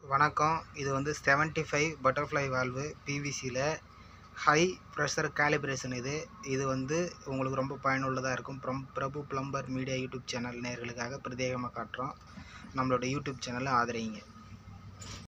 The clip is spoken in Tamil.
வணக்கம். இது வந்து 75 பட்டர்ஃப்ளை வால்வு பிவிசியில் ஹை ப்ரெஷர் காலிப்ரேஷன். இது வந்து உங்களுக்கு ரொம்ப பயனுள்ளதாக இருக்கும். Prabhu plumber media YouTube channel நேயர்களுக்காக பிரத்யேகமாக காட்டுறோம். நம்மளோட யூடியூப் சேனலை ஆதரிங்க.